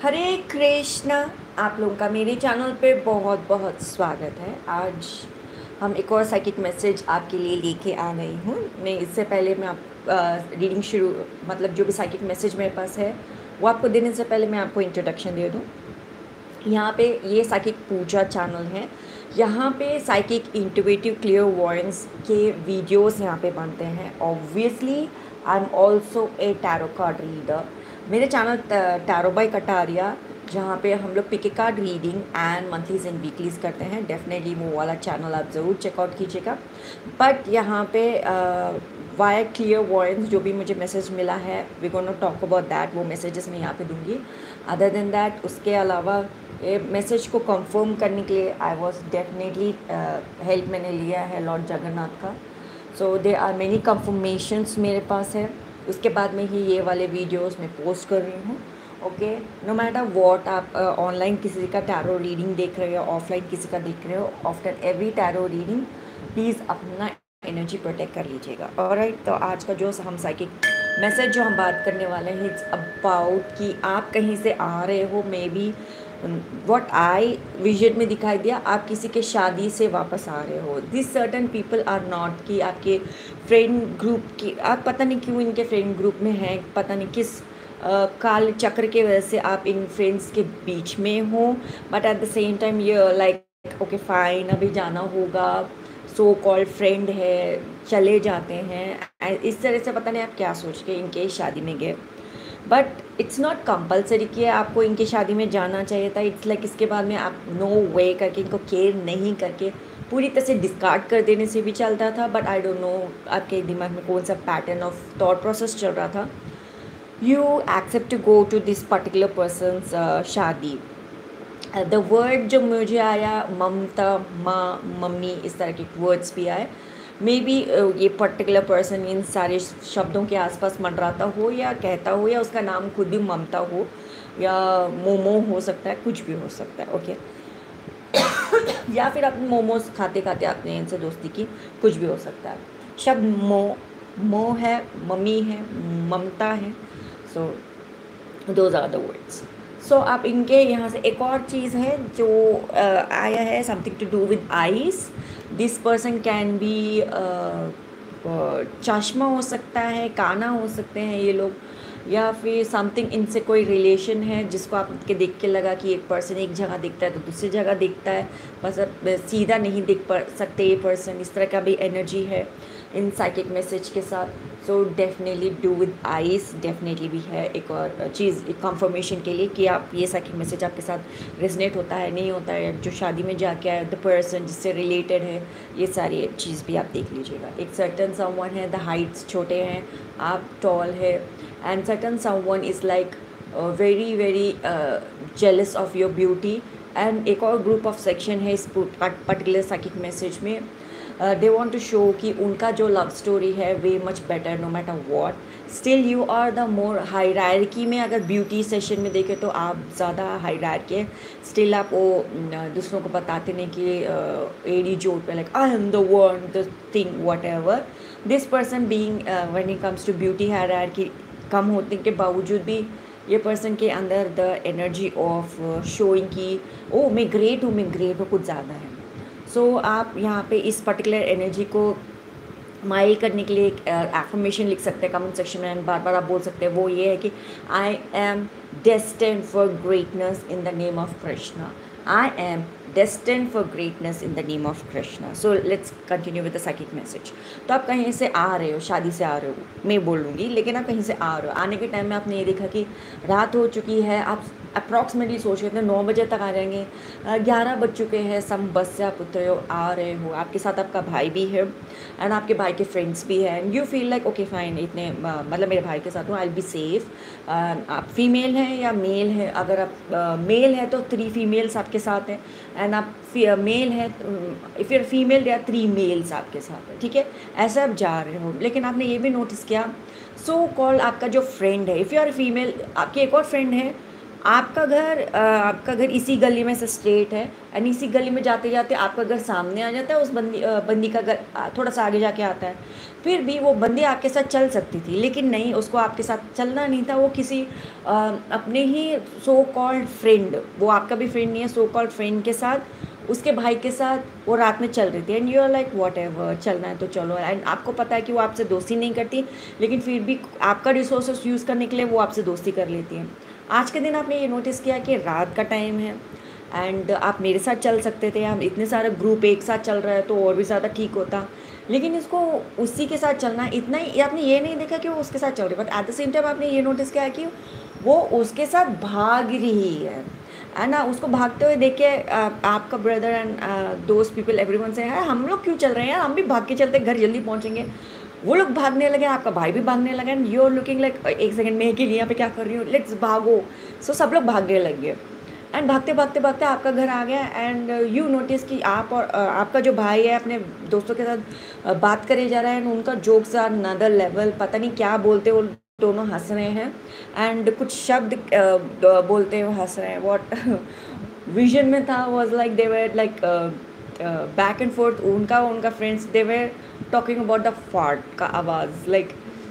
हरे कृष्णा। आप लोगों का मेरे चैनल पे बहुत बहुत स्वागत है। आज हम एक और साइकिक मैसेज आपके लिए लेके आ गई हूँ। मैं इससे पहले मैं आप रीडिंग शुरू मतलब जो भी साइकिक मैसेज मेरे पास है वो आपको देने से पहले मैं आपको इंट्रोडक्शन दे दूँ। यहाँ पे ये साइकिक पूजा चैनल है। यहाँ पे साइकिक इंट्यूटिव क्लियर वॉइस के वीडियोस यहाँ पे बनते हैं। Obviously I am also a tarot card reader. मेरे चैनल टैरो बाय कटारिया, जहाँ पे हम लोग pick a card reading and monthlies and weeklies करते हैं। डेफिनेटली वो वाला चैनल आप ज़रूर चेकआउट कीजिएगा। बट यहाँ पे वाया क्लियर वॉइस जो भी मुझे मैसेज मिला है we gonna talk about that, वो मैसेजेस मैं यहाँ पे दूंगी। अदर देन दैट उसके अलावा ये मैसेज को कंफर्म करने के लिए आई वॉज डेफिनेटली हेल्प मैंने लिया है लॉर्ड जगन्नाथ का। So they are many confirmations मेरे पास है। उसके बाद में ही ये वाले वीडियोस मैं पोस्ट कर रही हूँ। ओके, नो मैटर वॉट आप ऑनलाइन किसी का टैरो रीडिंग देख रहे हो, ऑफलाइन किसी का देख रहे हो, after every tarot reading please अपना एनर्जी प्रोटेक्ट कर लीजिएगा। ऑलराइट, तो आज का जो हम साइकिक मैसेज जो हम बात करने वाले हैं इट्स अबाउट कि आप कहीं से आ रहे हो, maybe what I vision में दिखाई दिया आप किसी के शादी से वापस आ रहे हो। This certain people are not कि आपके फ्रेंड ग्रुप की, आप पता नहीं क्यों इनके फ्रेंड ग्रुप में हैं, पता नहीं किस काल चक्र के वजह से आप इन फ्रेंड्स के बीच में हो। But at the same time ये लाइक ओके फाइन अभी जाना होगा, सो कॉल्ड फ्रेंड है, चले जाते हैं। इस तरह से पता नहीं आप क्या सोच के इनके शादी में गए। बट इट्स नॉट कंपलसरी कि आपको इनकी शादी में जाना चाहिए था। इट्स लाइक इसके बाद में आप नो वे करके इनको केयर नहीं करके पूरी तरह से डिस्कार्ड कर देने से भी चलता था। बट आई डोंट नो आपके दिमाग में कौन सा पैटर्न ऑफ थॉट प्रोसेस चल रहा था। You accept to go to this particular person's शादी। द वर्ड जो मुझे आया ममता, माँ, मम्मी, इस तरह के वर्ड्स भी आए। मे बी ये पर्टिकुलर पर्सन इन सारे शब्दों के आसपास मंडराता हो या कहता हो, या उसका नाम खुद भी ममता हो, या मोमो हो सकता है, कुछ भी हो सकता है। ओके या फिर आपने मोमोज खाते खाते आपने इनसे दोस्ती की, कुछ भी हो सकता है। शब्द मो है, मम्मी है, ममता है। So those are the words. So आप इनके यहाँ से एक और चीज़ है जो आया है, something to do with eyes. This person can be चश्मा हो सकता है, काना हो सकते हैं ये लोग, या फिर समथिंग इनसे कोई रिलेशन है जिसको आपके देख के लगा कि एक पर्सन एक जगह दिखता है तो दूसरी जगह दिखता है, बस अब सीधा नहीं दिख सकते ये पर्सन। इस तरह का भी एनर्जी है इन साइकिक मैसेज के साथ। So definitely do with eyes definitely भी है एक और चीज़, एक कंफर्मेशन के लिए कि आप ये साइकिक मैसेज आपके साथ रेजनेट होता है नहीं होता है। जो शादी में जाके आए, द पर्सन जिससे रिलेटेड है, ये सारी चीज़ भी आप देख लीजिएगा। एक सर्टन समवन है, द हाइट्स छोटे हैं, आप टॉल है, and certain someone is like very very jealous of your beauty. And एक और ग्रुप ऑफ सेक्शन है इस पर्टिकुलर साइकिक मैसेज में। दे वॉन्ट टू शो कि उनका जो लव स्टोरी है way much better no matter what. Still you are the more hierarchy में, अगर ब्यूटी सेशन में देखें तो आप ज़्यादा हायरार्की है। स्टिल आप वो दूसरों को बताते नहीं कि एडी जोट पे like I am the one the thing whatever. This person being when it comes to beauty hierarchy कम होने के बावजूद भी ये पर्सन के अंदर द एनर्जी ऑफ शोइंग की ओ मैं ग्रेट हूँ कुछ ज़्यादा है। सो आप यहाँ पे इस पर्टिकुलर एनर्जी को माइल करने के लिए एक एफर्मेशन लिख सकते हैं कमेंट सेक्शन में, बार बार आप बोल सकते हैं। वो ये है कि I am destined for greatness in the name of Krishna. I am destined for greatness in the name of Krishna. So let's continue with the psychic message. तो आप कहीं से आ रहे हो, शादी से आ रहे हो मैं बोलूँगी, लेकिन आप कहीं से आ रहे हो। आने के टाइम में आपने ये देखा कि रात हो चुकी है, आप अप्रॉक्सीमेटली सोच रहे थे 9 बजे तक आ जाएंगे, 11 बज चुके हैं, सम बस से आप उतरे हो, आ रहे हो, आपके साथ आपका भाई भी है एंड आपके भाई के फ्रेंड्स भी हैं, and you feel like okay fine इतने मतलब मेरे भाई के साथ हूँ, आई विल बी सेफ। आप फीमेल हैं या मेल हैं, अगर आप मेल है तो 3 फीमेल्स आपके साथ हैं, एंड आप मेल है, इफ़ यू आर फीमेल या 3 मेल्स आपके साथ है, ठीक है। ऐसे आप जा रहे हो, लेकिन आपने ये भी नोटिस किया सो कॉल्ड आपका जो फ्रेंड है, इफ़ यू आर फीमेल आपकी एक और फ्रेंड है, आपका घर इसी गली में से स्ट्रेट है, एंड इसी गली में जाते जाते आपका घर सामने आ जाता है, उस बंदी का घर थोड़ा सा आगे जाके आता है। फिर भी वो बंदी आपके साथ चल सकती थी, लेकिन नहीं, उसको आपके साथ चलना नहीं था। वो किसी अपने ही सो कॉल्ड फ्रेंड, वो आपका भी फ्रेंड नहीं है, सो कॉल्ड फ्रेंड के साथ, उसके भाई के साथ वो रात में चल रही थी। And you are like whatever, चलना है तो चलो। एंड आपको पता है कि वो आपसे दोस्ती नहीं करती, लेकिन फिर भी आपका रिसोर्सेस यूज़ करने के लिए वो आपसे दोस्ती कर लेती है। आज के दिन आपने ये नोटिस किया कि रात का टाइम है, एंड आप मेरे साथ चल सकते थे, हम इतने सारे ग्रुप एक साथ चल रहा है तो और भी ज़्यादा ठीक होता, लेकिन इसको उसी के साथ चलना इतना ही, आपने ये नहीं देखा कि वो उसके साथ चल रही है, but at the same time आपने ये नोटिस किया कि वो उसके साथ भाग रही है ना। उसको भागते हुए देख के आपका brother and those people everyone से है, हम लोग क्यों चल रहे हैं, हम भी भाग के चलते, घर जल्दी पहुंचेंगे। वो लोग भागने लगे, आपका भाई भी भागने लगा, and you are looking like एक सेकंड में कि यहाँ पे क्या कर रही हूँ, लेट्स भागो। सो सब लोग भागने लग गए, एंड भागते भागते भागते आपका घर आ गया। एंड यू नोटिस कि आप और आपका जो भाई है अपने दोस्तों के साथ बात करे जा रहा है, एंड उनका जोक्स आर अनदर लेवल, पता नहीं क्या बोलते वो दोनों हंस रहे हैं, एंड कुछ शब्द बोलते हुए हंस रहे हैं। वॉट विजन में था was like they were like back and forth, उनका friends they were talking about the fart का आवाज़, लाइक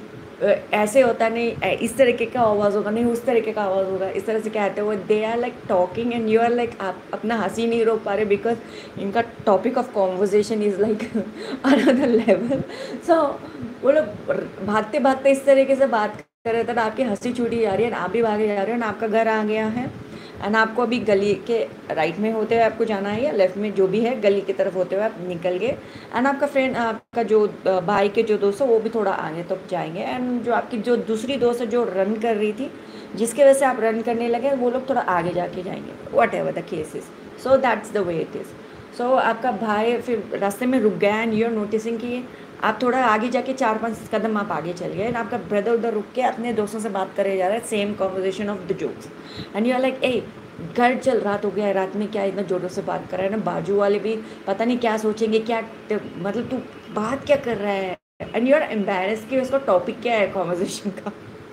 ऐसे होता नहीं, इस तरीके का आवाज़ होगा, नहीं उस तरीके का आवाज़ होगा, इस तरह से कहते हुए they are like talking, and you are like आप अपना हंसी नहीं रोक पा रहे, बिकॉज इनका topic of conversation is like another level. So वो लोग भागते भागते इस तरीके से बात कर रहे थे, आपकी हंसी छूटी जा रही है, आप भी भागे जा रहे हो, एंड आपका घर आ गया है, एंड आपको अभी गली के राइट में होते हुए आपको जाना है, या लेफ्ट में जो भी है गली की तरफ होते हुए आप निकल गए। एंड आपका फ्रेंड, आपका जो भाई के जो दोस्त है वो भी थोड़ा आगे तक जाएंगे, एंड जो आपकी जो दूसरी दोस्त है जो रन कर रही थी, जिसकी वजह से आप रन करने लगे, वो लोग थोड़ा आगे जाके जाएंगे, whatever the case is. So that's the way it is. So आपका भाई फिर रास्ते में रुक गया, एंड यू आर नोटिसिंग कि आप थोड़ा आगे जाके 4-5 कदम आप आगे चल गए, एंड आपका ब्रदर उधर रुक के अपने दोस्तों से बात करे जा रहा है, same conversation of the jokes, and you are like ए घर चल, रात हो गया है, रात में क्या इतना जोरों से बात कर रहा है ना, बाजू वाले भी पता नहीं क्या सोचेंगे, क्या मतलब तू बात क्या कर रहा है, एंड यू आर एम्बैरेस कि उसका टॉपिक क्या है कॉन्वर्जेशन का।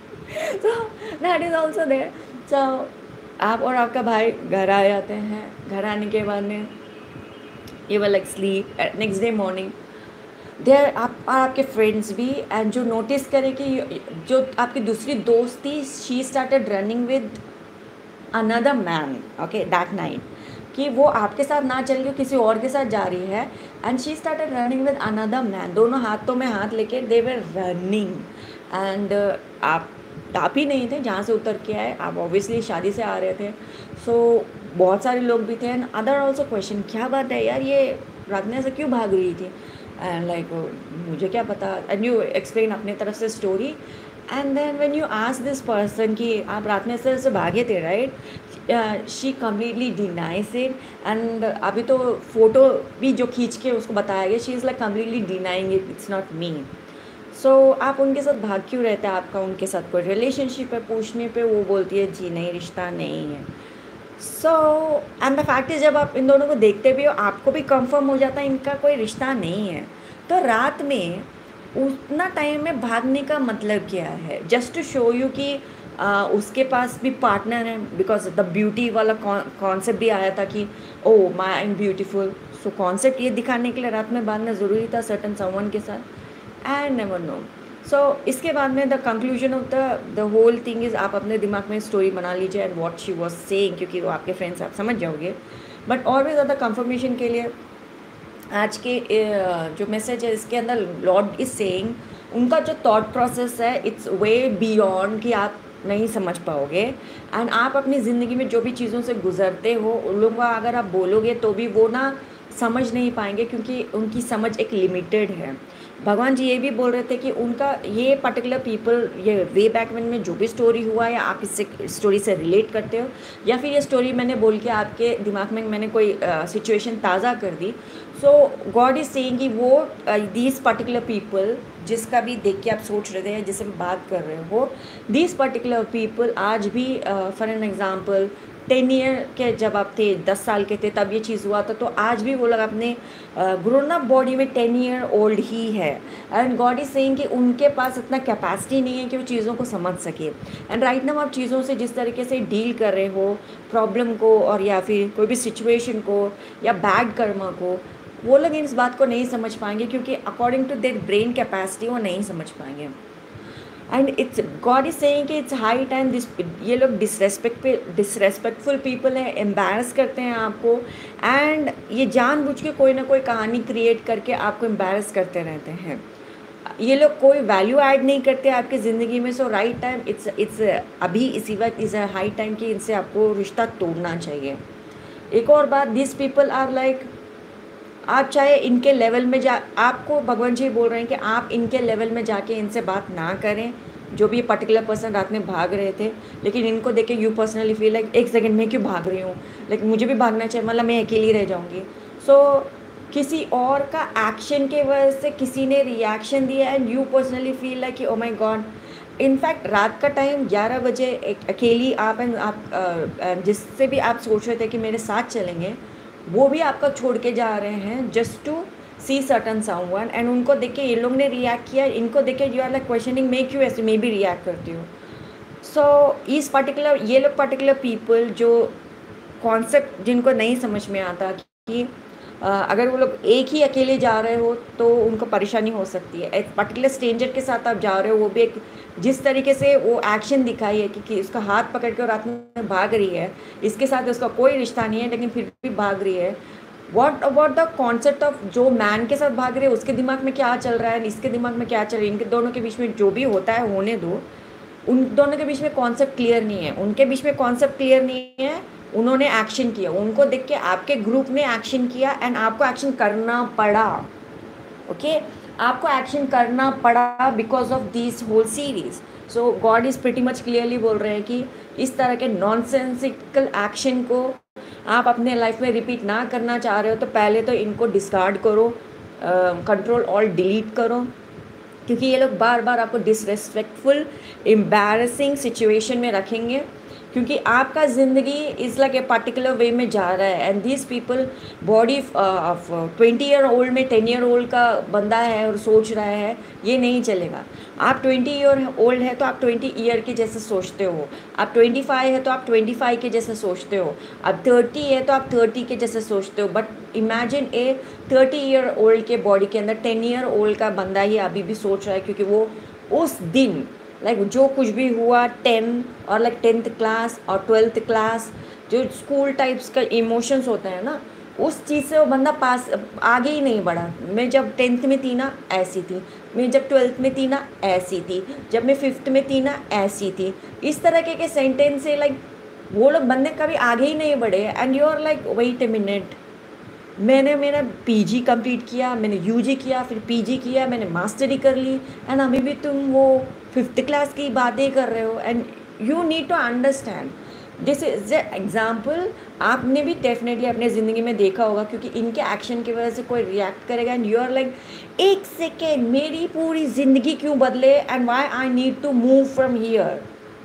So that is also there. So आप और आपका भाई घर आ जाते हैं, घर आने के बाद में you will like sleep, next day morning there आप और आपके फ्रेंड्स भी, एंड जो नोटिस करें कि जो आपकी दूसरी दोस्त थी, she started running with another man, okay, that night, कि वो आपके साथ ना चल के किसी और के साथ जा रही है, and she started running with another man, दोनों हाथों में हाथ लेके दे वर रनिंग, एंड आप ही नहीं थे जहाँ से उतर के आए, आप ऑब्वियसली शादी से आ रहे थे। सो बहुत सारे लोग भी थे, एंड अदर ऑल्सो क्वेश्चन, क्या बात है यार, ये रात में से क्यों भाग रही थी, एंड लाइक मुझे क्या पता, एंड यू एक्सप्लेन अपनी तरफ से story. And then when you ask this person कि आप रात में से भागे थे, right, she completely denies it, एंड अभी तो फोटो भी जो खींच के उसको बताया गया, she is like completely denying it, it's not me. So आप उनके साथ भाग क्यों रहते हैं, आपका उनके साथ कोई रिलेशनशिप है, पूछने पे वो बोलती है जी नहीं, रिश्ता नहीं है। So and the fact is, जब आप इन दोनों को देखते भी हो, आपको भी कंफर्म हो जाता है इनका कोई रिश्ता नहीं है। तो रात में उतना टाइम में भागने का मतलब क्या है, जस्ट टू शो यू कि उसके पास भी पार्टनर है, बिकॉज द ब्यूटी वाला कॉन्सेप्ट भी आया था कि oh my I am beautiful. So concept ये दिखाने के लिए रात में भागना ज़रूरी था सर्टन समवन के साथ, आई नेवर नो। सो इसके बाद में the conclusion of the whole thing is, आप अपने दिमाग में स्टोरी बना लीजिए and what she was saying, क्योंकि वो आपके फ्रेंड्स आप समझ जाओगे। बट और भी ज़्यादा कंफर्मेशन के लिए आज के जो मैसेज है इसके अंदर लॉर्ड इज सेइंग, उनका जो थॉट प्रोसेस है इट्स वे बियॉन्ड कि आप नहीं समझ पाओगे, एंड आप अपनी ज़िंदगी में जो भी चीज़ों से गुजरते हो उन लोगों का अगर आप बोलोगे तो भी वो ना समझ नहीं पाएंगे, क्योंकि उनकी समझ एक लिमिटेड है। भगवान जी ये भी बोल रहे थे कि उनका ये पर्टिकुलर पीपल, ये वे बैक में जो भी स्टोरी हुआ है, आप इससे स्टोरी से रिलेट करते हो, या फिर ये स्टोरी मैंने बोल के आपके दिमाग में मैंने कोई सिचुएशन ताज़ा कर दी। सो गॉड इज़ सेइंग कि वो दीज पर्टिकुलर पीपल जिसका भी देख के आप सोच रहे थे या जिससे बात कर रहे हो, दिस पर्टिकुलर पीपल आज भी, फॉर एन एग्जांपल 10 ईयर के जब आप थे, 10 साल के थे तब ये चीज़ हुआ था, तो आज भी वो लोग अपने ग्रोन अप बॉडी में 10 ईयर ओल्ड ही है। एंड गॉड इज सेइंग कि उनके पास इतना कैपेसिटी नहीं है कि वो चीज़ों को समझ सके। एंड राइट नाउ आप चीज़ों से जिस तरीके से डील कर रहे हो, प्रॉब्लम को और या फिर कोई भी सिचुएशन को या बैड कर्मा को, वो लोग इस बात को नहीं समझ पाएंगे क्योंकि according to their brain capacity वो नहीं समझ पाएंगे। And it's God is saying कि इट्स हाई टाइम दिस, ये लोग डिसरेस्पेक्टफुल पीपल हैं, एम्बैरस करते हैं आपको, एंड ये जानबूझ के कोई ना कोई कहानी क्रिएट करके आपको एम्बैरस करते रहते हैं। ये लोग कोई वैल्यू ऐड नहीं करते आपकी ज़िंदगी में। सो राइट टाइम, इट्स अभी इसी वक्त इज़ अ हाई टाइम कि इनसे आपको रिश्ता तोड़ना चाहिए। एक और बात, दिस पीपल आर लाइक, आप चाहे इनके लेवल में जा, आपको भगवान जी बोल रहे हैं कि आप इनके लेवल में जाके इनसे बात ना करें। जो भी पर्टिकुलर पर्सन रात में भाग रहे थे, लेकिन इनको देख के यू पर्सनली फील लाइक एक सेकंड में क्यों भाग रही हूँ, लेकिन मुझे भी भागना चाहिए, मतलब मैं अकेली रह जाऊँगी। सो किसी और का एक्शन के वजह से किसी ने रिएक्शन दिया and you personally feel like कि ओ माई गॉड। इनफैक्ट रात का टाइम 11 बजे एक अकेली आप एंड आप जिससे भी आप सोच रहे थे कि मेरे साथ चलेंगे, वो भी आपका छोड़ के जा रहे हैं just to see certain someone. And उनको देख के ये लोग ने रिएक्ट किया, इनको देख के यू आर लाइक क्वेश्चनिंग मैं क्यों ऐसे मैं भी रिएक्ट करती हूँ। सो इस पर्टिकुलर ये लोग पर्टिकुलर पीपल जो कॉन्सेप्ट जिनको नहीं समझ में आता कि अगर वो लोग एक ही अकेले जा रहे हो तो उनको परेशानी हो सकती है। एक पर्टिकुलर स्ट्रेंजर के साथ आप जा रहे हो, वो भी एक जिस तरीके से वो एक्शन दिखाई है कि उसका हाथ पकड़ के रात में भाग रही है, इसके साथ उसका कोई रिश्ता नहीं है लेकिन फिर भी भाग रही है। What about the concept of जो मैन के साथ भाग रहे हैं, उसके दिमाग में क्या चल रहा है, इसके दिमाग में क्या चल रहा है, इनके दोनों के बीच में जो भी होता है होने दो। उन दोनों के बीच में कॉन्सेप्ट क्लियर नहीं है, उनके बीच में कॉन्सेप्ट क्लियर नहीं है। उन्होंने एक्शन किया, उनको देख के आपके ग्रुप ने एक्शन किया एंड आपको एक्शन करना पड़ा। ओके आपको एक्शन करना पड़ा because of this whole series. So God is pretty much clearly बोल रहे हैं कि इस तरह के नॉनसेंसिकल एक्शन को आप अपने लाइफ में रिपीट ना करना चाह रहे हो तो पहले तो इनको डिस्कार्ड करो, कंट्रोल ऑल डिलीट करो, क्योंकि ये लोग बार बार आपको डिसरेस्पेक्टफुल एम्बैरसिंग सिचुएशन में रखेंगे, क्योंकि आपका ज़िंदगी is like a particular way में जा रहा है। And this people body of 20 year old में 10 ईयर ओल्ड का बंदा है और सोच रहा है, ये नहीं चलेगा। आप 20 ईयर ओल्ड है तो आप 20 ईयर के जैसे सोचते हो, आप 25 है तो आप 25 के जैसे सोचते हो, आप 30 है तो आप 30 के जैसे सोचते हो। But imagine a 30 year old के बॉडी के अंदर 10 ईयर ओल्ड का बंदा ही अभी भी सोच रहा है, क्योंकि वो उस दिन लाइक जो कुछ भी हुआ 10 और लाइक 10th क्लास और 12th क्लास जो स्कूल टाइप्स का इमोशंस होते हैं ना, उस चीज़ से वो बंदा पास आगे ही नहीं बढ़ा। मैं जब 10th में थी ना ऐसी थी, मैं जब 12th में थी ना ऐसी थी, जब मैं 5th में थी ना ऐसी थी। इस तरह के सेंटेंस से लाइक वो लोग बंदे कभी आगे ही नहीं बढ़े। And you are like wait a minute, मैंने मेरा पीजी कंप्लीट किया, मैंने यूजी किया, फिर पीजी किया, मैंने मास्टरी कर ली, एंड अभी भी तुम वो 5th क्लास की बातें कर रहे हो। And you need to understand this is the example. आपने भी डेफिनेटली अपने ज़िंदगी में देखा होगा, क्योंकि इनके एक्शन की वजह से कोई रिएक्ट करेगा एंड यू आर लाइक एक सेकेंड मेरी पूरी ज़िंदगी क्यों बदले and why I need to move from here.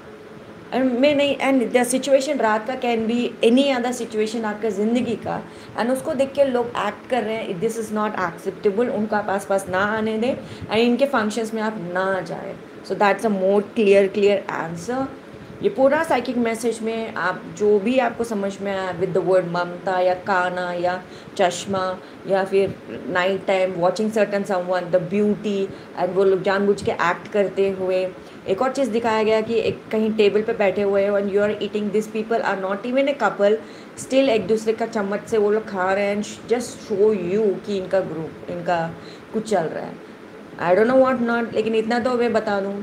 And मैं नहीं, एंड द सिचुएशन रात का can be any other situation आपका ज़िंदगी का, एंड उसको देख के लोग एक्ट कर रहे हैं, दिस इज़ नॉट एक्सेप्टेबल। उनका पास ना आने दें एंड इनके फंक्शंस में आप ना जाए। So that's a more clear answer. ये पूरा साइकिक मैसेज में आप जो भी आपको समझ में आया विद द वर्ड ममता या काना या चश्मा या फिर night time watching certain someone, the beauty, and वो लोग जानबूझ के एक्ट करते हुए। एक और चीज़ दिखाया गया कि एक कहीं टेबल पे बैठे हुए हो and you are eating, this people are not even a couple, still एक दूसरे का चम्मच से वो लोग खा रहे हैं एंड जस्ट शो यू कि इनका ग्रुप, इनका कुछ चल रहा है। I don't know what not, लेकिन इतना तो मैं बता दूँ,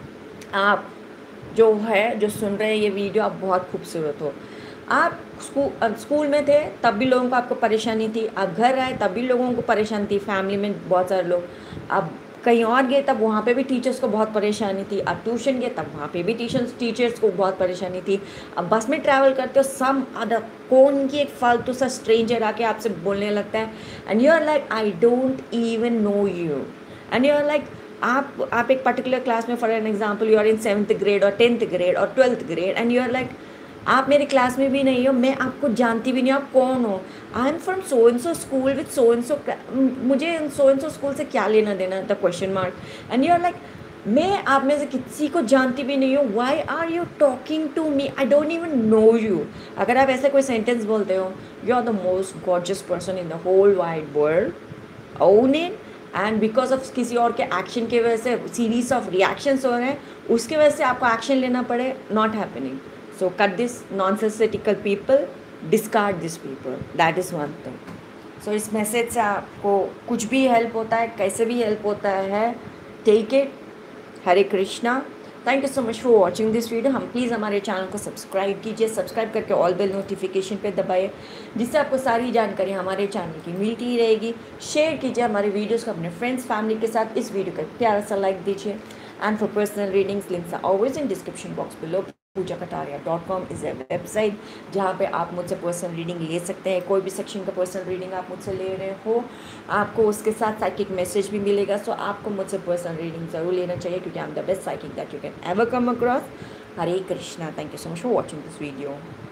आप जो है जो सुन रहे हैं ये वीडियो, आप बहुत खूबसूरत हो। आप स्कूल में थे तब भी लोगों को आपको परेशानी थी, आप घर आए तब भी लोगों को परेशानी थी, फैमिली में बहुत सारे लोग। आप कहीं और गए तब वहाँ पे भी टीचर्स को बहुत परेशानी थी, आप ट्यूशन गए तब वहाँ पे भी टीचर्स को बहुत परेशानी थी। अब बस में ट्रैवल करते हो, सम अदर कौन की एक फालतू सा स्ट्रेंजर आके आपसे बोलने लगता है and you are like I don't even know you, and you are like आप एक पर्टिकुलर क्लास में, for an example you are in 7th grade और 10th ग्रेड और 12th grade and you are like आप मेरे class में भी नहीं हो, मैं आपको जानती भी नहीं, आप कौन हो, I am from so and so school with so and so, मुझे सो एंड सो स्कूल से क्या लेना देना, the question mark, and you are like मैं आप में से किसी को जानती भी नहीं हूँ, why are you talking to me, I don't even know you. अगर आप ऐसा कोई सेंटेंस बोलते हो, you are the most gorgeous person in the whole wide world, own it, and because of किसी और के एक्शन की वजह से सीरीज ऑफ रिएक्शंस हो रहे हैं, उसके वजह से आपको एक्शन लेना पड़े, not happening. So cut this nonsensical people, discard this people, that is one thing. So इस मैसेज से आपको कुछ भी हेल्प होता है, कैसे भी हेल्प होता है, take it. Hare Krishna. Thank you so much for watching this video. हम प्लीज़ हमारे चैनल को सब्सक्राइब कीजिए, सब्सक्राइब करके ऑल बेल नोटिफिकेशन पे दबाइए, जिससे आपको सारी जानकारी हमारे चैनल की मिलती ही रहेगी। शेयर कीजिए हमारे वीडियोस को अपने फ्रेंड्स फैमिली के साथ। इस वीडियो का प्यारा सा लाइक दीजिए। And for personal readings links are always in description box below. poojakataria.com is a website जहाँ पे आप मुझसे पर्सनल रीडिंग ले सकते हैं। कोई भी सेक्शन का पर्सनल रीडिंग आप मुझसे ले रहे हो, आपको उसके साथ साइकिक मैसेज भी मिलेगा। सो आपको मुझसे पर्सनल रीडिंग ज़रूर लेना चाहिए, क्योंकि I am the best psychic that you can ever come across. Hare Krishna. Thank you so much for watching this video.